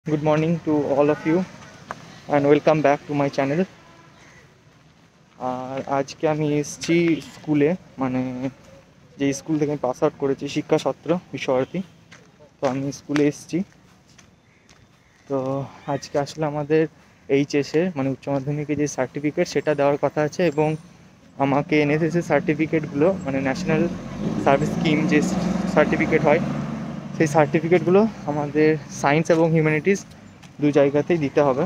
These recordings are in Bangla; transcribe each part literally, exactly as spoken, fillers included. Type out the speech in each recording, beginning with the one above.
Good morning to all of you and welcome back to my channel. আর আজকে আমি এসেছি স্কুলে, মানে যে স্কুল থেকে আমি পাস আউট করেছি শিক্ষা সত্র বিশ্বভারতী। তো আমি স্কুলে এসেছি। তো আজকে আসলে আমাদের এইচএসের মানে উচ্চ মাধ্যমিকে যে সার্টিফিকেট সেটা দেওয়ার কথা আছে, এবং আমাকে এনএসএসের সার্টিফিকেটগুলো মানে ন্যাশনাল সার্ভিস স্কিম যে সার্টিফিকেট হয় সেই সার্টিফিকেটগুলো আমাদের সায়েন্স এবং হিউম্যানিটিস দু জায়গাতেই দিতে হবে।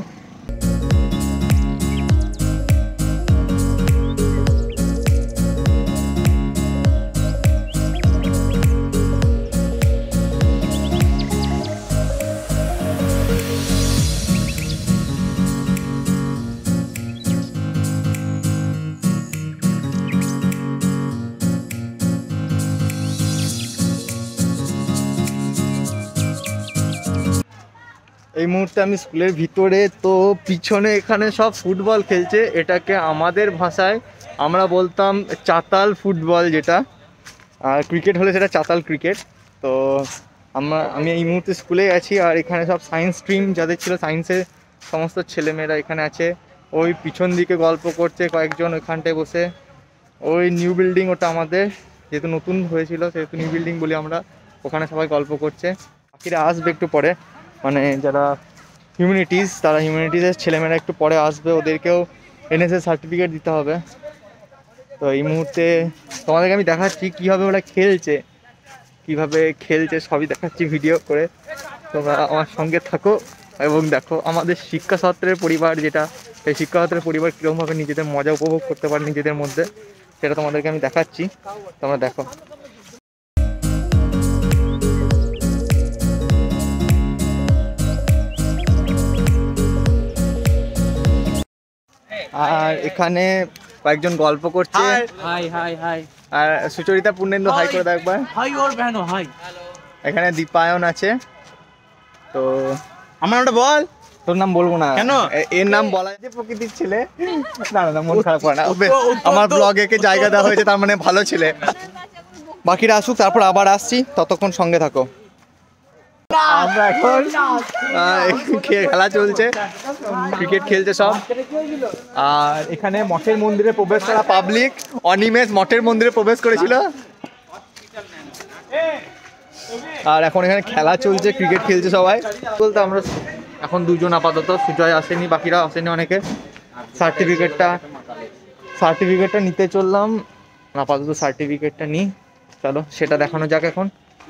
এই মুহূর্তে আমি স্কুলের ভিতরে, তো পিছনে এখানে সব ফুটবল খেলছে। এটাকে আমাদের ভাষায় আমরা বলতাম চাতাল ফুটবল, যেটা আর ক্রিকেট হলে সেটা চাতাল ক্রিকেট। তো আমরা আমি এই মুহূর্তে স্কুলে আছি, আর এখানে সব সায়েন্স স্ট্রিম যাদের ছিল সায়েন্সের সমস্ত ছেলেমেয়েরা এখানে আছে। ওই পিছন দিকে গল্প করছে কয়েকজন ওইখানটায় বসে। ওই নিউ বিল্ডিং, ওটা আমাদের যেহেতু নতুন হয়েছিল সেহেতু নিউ বিল্ডিং বলি আমরা। ওখানে সবাই গল্প করছে। বাকিরা আসবে একটু পরে, মানে যারা হিউম্যানিটিস তারা হিউম্যানিটিসের ছেলেমেয়েরা একটু পরে আসবে, ওদেরকেও এনএসএস সার্টিফিকেট দিতে হবে। তো এই মুহূর্তে তোমাদেরকে আমি দেখাচ্ছি কীভাবে ওরা খেলছে, কীভাবে খেলছে সবই দেখাচ্ছি ভিডিও করে। তোমরা আমার সঙ্গে থাকো এবং দেখো আমাদের শিক্ষা সত্রের পরিবার, যেটা সেই শিক্ষা সত্রের পরিবার কীরকমভাবে নিজেদের মজা উপভোগ করতে পারে নিজেদের মধ্যে, সেটা তোমাদেরকে আমি দেখাচ্ছি। তোমরা দেখো। আর এখানে কয়েকজন গল্প করছে। Hi hi hi. আর সুচরিতা পূর্ণেন্দু হাই করে দাও একবার। হাই ওর বেহনো হাই। এখানে দীপায়ন আছে। তো আমার নামটা বল। তোর নাম বলবো না কেন? এর নাম বলা যে প্রকৃতির ছেলে। না না মন খারাপ করে না, আমার ব্লগে কে জায়গা দেওয়া হয়েছে তার মানে ভালো ছেলে। বাকিরা আসুক, তারপর আবার আসছি, ততক্ষণ সঙ্গে থাকো। আমরা এখন খেলা চলছে, ক্রিকেট খেলছে সব। আর এখানে মঠের মন্দিরে প্রবেশ করা পাবলিক, অনিমেষ মঠের মন্দিরে প্রবেশ করেছিল। আর এখন এখানে খেলা চলছে, ক্রিকেট খেলছে সবাই। বলতে আমরা এখন দুজন আপাতত, সুজয় আসেনি, বাকিরা আসেনি অনেকে। সার্টিফিকেটটা সার্টিফিকেটটা নিতে চললাম, আপাতত সার্টিফিকেটটা নিই। চলো সেটা দেখানো যাক এখন।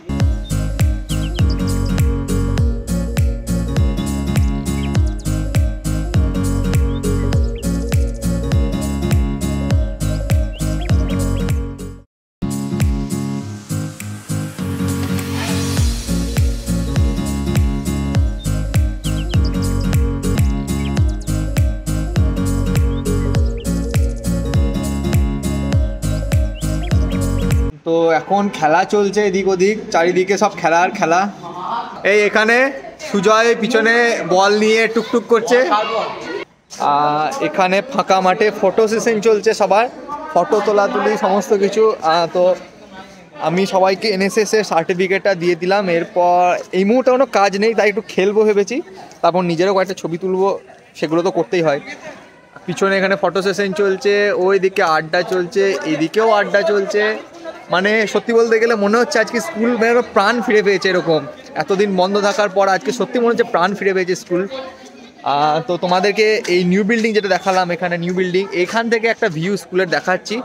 তো এখন খেলা চলছে এদিক ওদিক, চারিদিকে সব খেলার খেলা। এই এখানে সুজয় পিছনে বল নিয়ে টুকটুক করছে। আর এখানে ফাঁকা মাঠে ফটো সেশন চলছে সবার, ফটো তোলাতুলি সমস্ত কিছু। তো আমি সবাইকে এনএসএস এর সার্টিফিকেটটা দিয়ে দিলাম। এরপর এই মুহূর্তে কোনো কাজ নেই, তাই একটু খেলবো ভেবেছি, তারপর নিজেরও কয়েকটা ছবি তুলবো, সেগুলো তো করতেই হয়। পিছনে এখানে ফটো সেশন চলছে, ওই দিকে আড্ডা চলছে, এইদিকেও আড্ডা চলছে। মানে সত্যি বলতে গেলে মনে হচ্ছে আজকে স্কুল মানে প্রাণ ফিরে পেয়েছে। এরকম এতদিন বন্ধ থাকার পর আজকে সত্যি মনে হচ্ছে প্রাণ ফিরে পেয়েছে স্কুল। তো তোমাদেরকে এই নিউ বিল্ডিং যেটা দেখালাম, এখানে নিউ বিল্ডিং, এখান থেকে একটা ভিউ স্কুলের দেখাচ্ছি।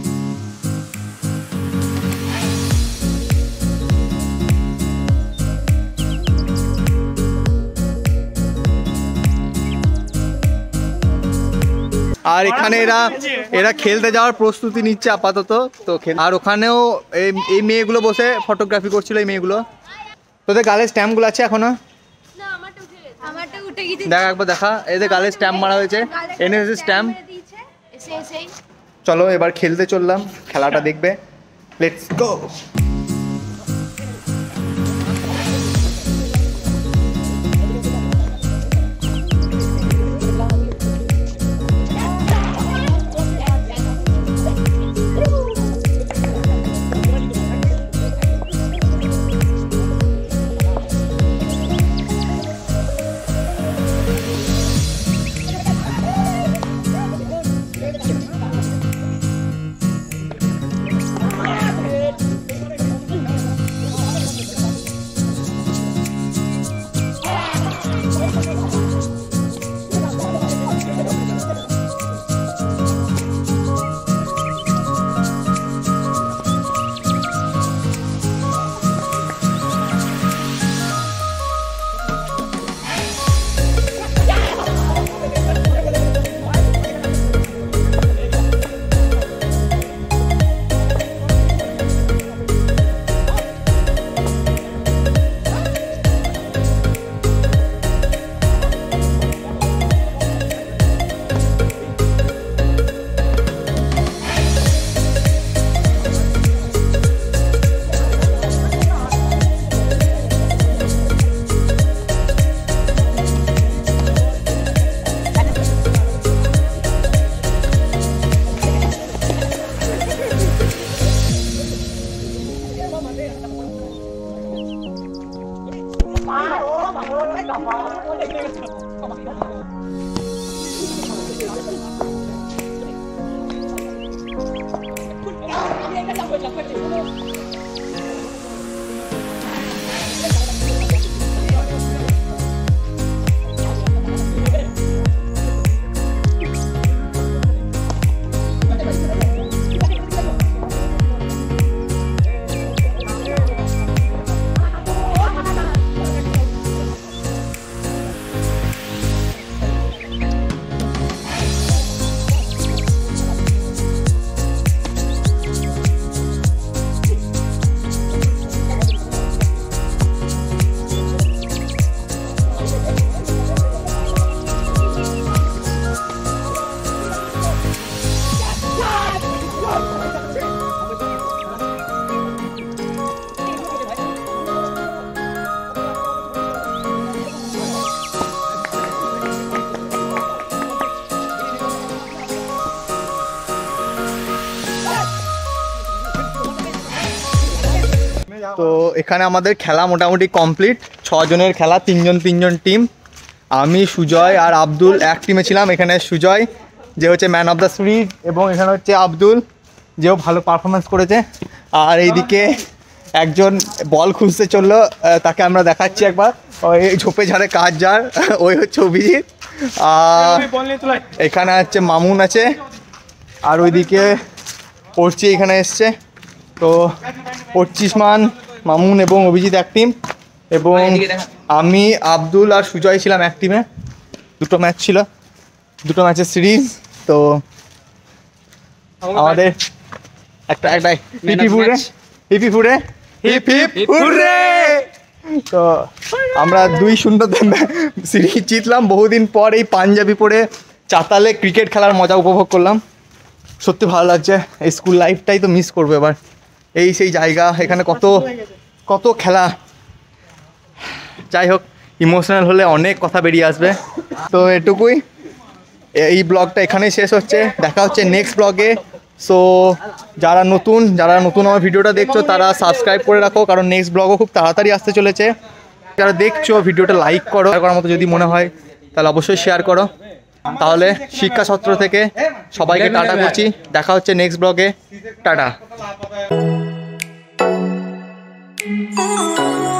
আর এখানে এরা এরা খেলতে যাওয়ার প্রস্তুতি নিচ্ছে আপাতত। তো আর ওখানেও এই মেয়েগুলো বসে ফটোগ্রাফি করছিল। এই মেয়েগুলো, তোদের গালের স্ট্যাম্পগুলো আছে এখনো? দেখ একবার দেখা, এদের গালের স্ট্যাম্প মারা হয়েছে, এনএসএস স্ট্যাম্প। চলো এবার খেলতে চললাম, খেলাটা দেখবে। Let's go. তো এখানে আমাদের খেলা মোটামুটি কমপ্লিট। ছজনের খেলা, তিনজন তিনজন টিম। আমি, সুজয় আর আব্দুল এক টিমে ছিলাম। এখানে সুজয় যে হচ্ছে ম্যান অফ দ্য সিরিজ, এবং এখানে হচ্ছে আব্দুল যেও ভালো পারফরমেন্স করেছে। আর এইদিকে একজন বল খুঁজতে চললো, তাকে আমরা দেখাচ্ছি একবার। ওই ঝোপে ঝাড়ে কাজ যার, ওই হচ্ছে অভিজিৎ। আর এখানে হচ্ছে মামুন আছে, আর ওইদিকে পড়ছি এখানে এসছে। তো পঁচিশ মান মামুন এবং অভিজিৎ এক টিম, এবং আমি, আব্দুল আর সুজয় ছিলাম এক টিমে। দুটো ম্যাচ ছিল, দুটো ম্যাচের সিরিজ। তো আমাদের একটা একটা হিপি ফুড়ে হিপি ফুড়ে হিপ হিপ হুররে। তো আমরা দুই শূন্য সিরিজ জিতলাম। বহুদিন পর এই পাঞ্জাবি পরে চাতালে ক্রিকেট খেলার মজা উপভোগ করলাম। সত্যি ভালো লাগছে। এই স্কুল লাইফটাই তো মিস করবো এবার। এই সেই জায়গা, এখানে কত কত খেলা। যাই হোক, ইমোশনাল হলে অনেক কথা বেরিয়ে আসবে। তো এটুকুই, এই ব্লগটা এখানেই শেষ হচ্ছে। দেখা হচ্ছে নেক্সট ব্লগে। সো যারা নতুন যারা নতুন আমার ভিডিওটা দেখছো তারা সাবস্ক্রাইব করে রাখো, কারণ নেক্সট ব্লগও খুব তাড়াতাড়ি আসতে চলেছে। যারা দেখছো ভিডিওটা লাইক করো, করার মতো যদি মনে হয় তাহলে অবশ্যই শেয়ার করো। তাহলে শিক্ষা সত্র থেকে সবাইকে টাটা করছি। দেখা হচ্ছে নেক্সট ব্লগে। টাটা।